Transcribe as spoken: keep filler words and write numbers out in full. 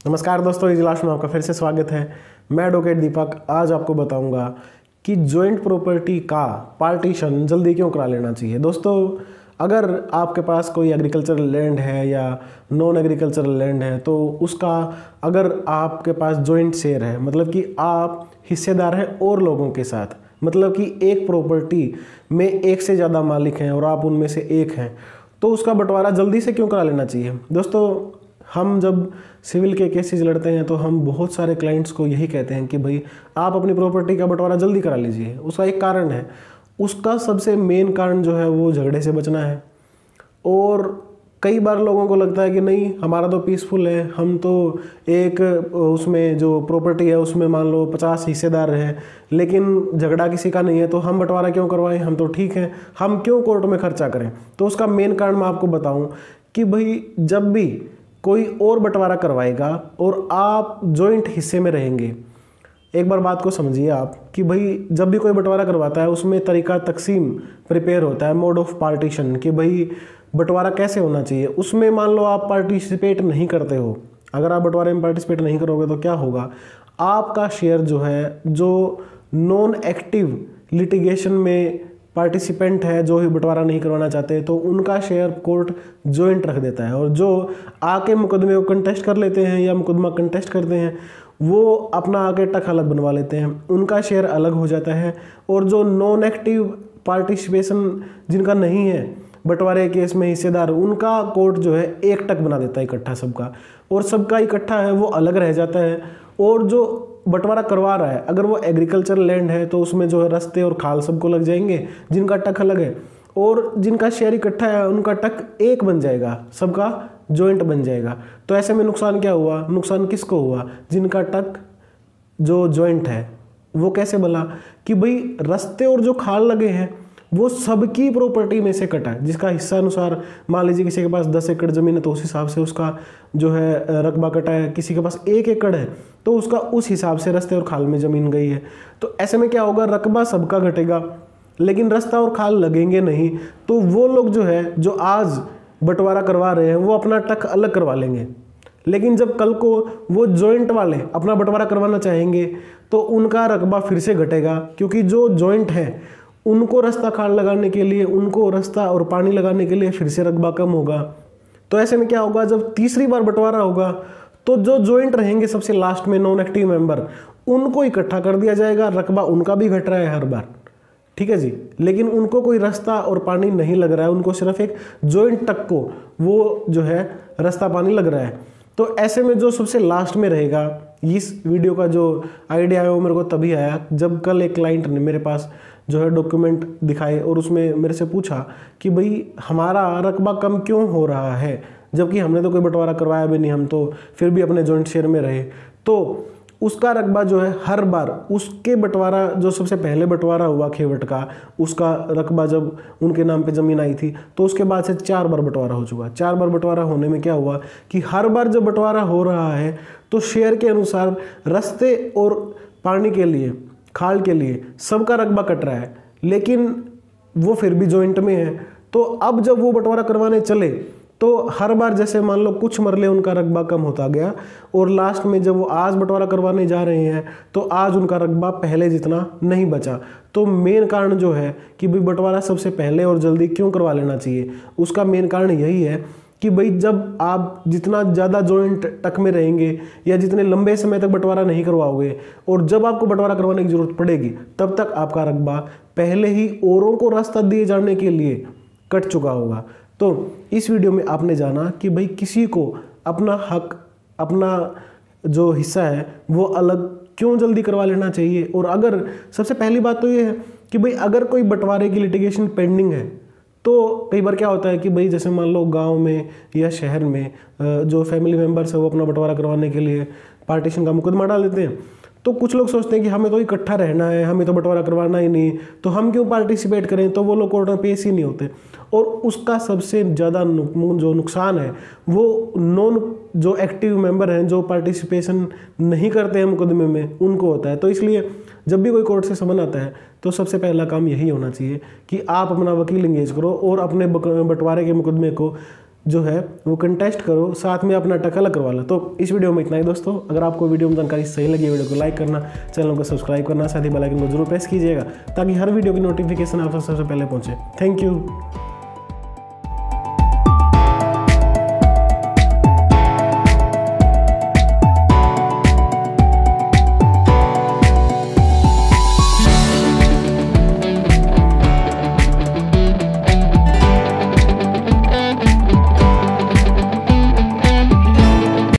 नमस्कार दोस्तों, इजलास में आपका फिर से स्वागत है। मैं एडवोकेट दीपक आज आपको बताऊंगा कि जॉइंट प्रॉपर्टी का पार्टीशन जल्दी क्यों करा लेना चाहिए। दोस्तों, अगर आपके पास कोई एग्रीकल्चरल लैंड है या नॉन एग्रीकल्चरल लैंड है तो उसका अगर आपके पास जॉइंट शेयर है, मतलब कि आप हिस्सेदार हैं और लोगों के साथ, मतलब कि एक प्रॉपर्टी में एक से ज़्यादा मालिक हैं और आप उनमें से एक हैं, तो उसका बंटवारा जल्दी से क्यों करा लेना चाहिए। दोस्तों, हम जब सिविल के केसेस लड़ते हैं तो हम बहुत सारे क्लाइंट्स को यही कहते हैं कि भाई आप अपनी प्रॉपर्टी का बंटवारा जल्दी करा लीजिए। उसका एक कारण है, उसका सबसे मेन कारण जो है वो झगड़े से बचना है। और कई बार लोगों को लगता है कि नहीं, हमारा तो पीसफुल है, हम तो एक उसमें जो प्रॉपर्टी है उसमें मान लो पचास हिस्सेदार हैं, लेकिन झगड़ा किसी का नहीं है तो हम बंटवारा क्यों करवाएं, हम तो ठीक हैं, हम क्यों कोर्ट में खर्चा करें। तो उसका मेन कारण मैं आपको बताऊं कि भाई जब भी कोई और बंटवारा करवाएगा और आप जॉइंट हिस्से में रहेंगे, एक बार बात को समझिए आप कि भाई जब भी कोई बंटवारा करवाता है उसमें तरीका तकसीम प्रिपेयर होता है, मोड ऑफ पार्टीशन, कि भाई बंटवारा कैसे होना चाहिए। उसमें मान लो आप पार्टिसिपेट नहीं करते हो, अगर आप बंटवारे में पार्टिसिपेट नहीं करोगे तो क्या होगा, आपका शेयर जो है, जो नॉन एक्टिव लिटिगेशन में पार्टिसिपेंट है, जो ही बंटवारा नहीं करवाना चाहते, तो उनका शेयर कोर्ट जॉइंट रख देता है। और जो आके मुकदमे को कंटेस्ट कर लेते हैं या मुकदमा कंटेस्ट करते हैं वो अपना आके टक अलग बनवा लेते हैं, उनका शेयर अलग हो जाता है। और जो नॉन एक्टिव पार्टिसिपेशन जिनका नहीं है बंटवारे केस में हिस्सेदार, उनका कोर्ट जो है एक टक बना देता है इकट्ठा सबका, और सबका इकट्ठा है वो अलग रह जाता है। और जो बंटवारा करवा रहा है, अगर वो एग्रीकल्चर लैंड है तो उसमें जो है रस्ते और खाल सबको लग जाएंगे जिनका टक अलग है, और जिनका शेयर इकट्ठा है उनका टक एक बन जाएगा, सबका जॉइंट बन जाएगा। तो ऐसे में नुकसान क्या हुआ, नुकसान किसको हुआ, जिनका टक जो जॉइंट है वो कैसे बना कि भाई रस्ते और जो खाल लगे हैं वो सबकी प्रॉपर्टी में से कटा है, जिसका हिस्सा अनुसार मान लीजिए किसी के पास दस एकड़ ज़मीन है तो उस हिसाब से उसका जो है रकबा कटा है, किसी के पास एक एकड़ है तो उसका उस हिसाब से रस्ते और खाल में ज़मीन गई है। तो ऐसे में क्या होगा, रकबा सबका घटेगा लेकिन रास्ता और खाल लगेंगे नहीं। तो वो लोग जो है जो आज बंटवारा करवा रहे हैं वो अपना टक अलग करवा लेंगे, लेकिन जब कल को वो जॉइंट वाले अपना बंटवारा करवाना चाहेंगे तो उनका रकबा फिर से घटेगा, क्योंकि जो जॉइंट है उनको रास्ता खाल लगाने के लिए, उनको रास्ता और पानी लगाने के लिए फिर से रकबा कम होगा। तो ऐसे में क्या होगा, जब तीसरी बार बंटवारा होगा तो जो जॉइंट रहेंगे सबसे लास्ट में नॉन एक्टिव मेंबर, उनको इकट्ठा कर दिया जाएगा, रकबा उनका भी घट रहा है हर बार, ठीक है जी, लेकिन उनको कोई रास्ता और पानी नहीं लग रहा है, उनको सिर्फ एक जॉइंट तक को वो जो है रास्ता पानी लग रहा है। तो ऐसे में जो सबसे लास्ट में रहेगा, इस वीडियो का जो आइडिया है वो मेरे को तभी आया जब कल एक क्लाइंट ने मेरे पास जो है डॉक्यूमेंट दिखाए और उसमें मेरे से पूछा कि भाई हमारा रकबा कम क्यों हो रहा है, जबकि हमने तो कोई बंटवारा करवाया भी नहीं, हम तो फिर भी अपने जॉइंट शेयर में रहे। तो उसका रकबा जो है हर बार उसके बंटवारा, जो सबसे पहले बंटवारा हुआ खेवट का, उसका रकबा जब उनके नाम पे ज़मीन आई थी तो उसके बाद से चार बार बंटवारा हो चुका। चार बार बंटवारा होने में क्या हुआ कि हर बार जब बंटवारा हो रहा है तो शेयर के अनुसार रास्ते और पानी के लिए, खाल के लिए सबका रकबा कट रहा है, लेकिन वो फिर भी जॉइंट में है। तो अब जब वो बंटवारा करवाने चले तो हर बार जैसे मान लो कुछ मरले उनका रकबा कम होता गया, और लास्ट में जब वो आज बंटवारा करवाने जा रहे हैं तो आज उनका रकबा पहले जितना नहीं बचा। तो मेन कारण जो है कि भाई बंटवारा सबसे पहले और जल्दी क्यों करवा लेना चाहिए, उसका मेन कारण यही है कि भाई जब आप जितना ज़्यादा जॉइंट टक में रहेंगे या जितने लंबे समय तक बंटवारा नहीं करवाओगे, और जब आपको बंटवारा करवाने की ज़रूरत पड़ेगी तब तक आपका रकबा पहले ही औरों को रास्ता दिए जाने के लिए कट चुका होगा। तो इस वीडियो में आपने जाना कि भाई किसी को अपना हक, अपना जो हिस्सा है वो अलग क्यों जल्दी करवा लेना चाहिए। और अगर सबसे पहली बात तो ये है कि भाई अगर कोई बंटवारे की लिटिगेशन पेंडिंग है तो कई बार क्या होता है कि भाई जैसे मान लो गांव में या शहर में जो फैमिली मेम्बर्स है वो अपना बंटवारा करवाने के लिए पार्टीशन का मुकदमा डाल देते हैं। तो कुछ लोग सोचते हैं कि हमें तो इकट्ठा रहना है, हमें तो बंटवारा करवाना ही नहीं, तो हम क्यों पार्टिसिपेट करें, तो वो लोग कोर्ट में पेश ही नहीं होते। और उसका सबसे ज़्यादा जो नुकसान है वो नॉन जो एक्टिव मेंबर हैं, जो पार्टिसिपेशन नहीं करते हैं मुकदमे में, उनको होता है। तो इसलिए जब भी कोई कोर्ट से समन आता है तो सबसे पहला काम यही होना चाहिए कि आप अपना वकील इंगेज करो और अपने बंटवारे के मुकदमे को जो है वो कंटेस्ट करो, साथ में अपना टक अलग करवा लो। तो इस वीडियो में इतना ही दोस्तों। अगर आपको वीडियो में जानकारी सही लगी, वीडियो को लाइक करना, चैनल को सब्सक्राइब करना, साथ ही बेल आइकन को जरूर प्रेस कीजिएगा ताकि हर वीडियो की नोटिफिकेशन आप सबसे पहले पहुंचे। Thank you.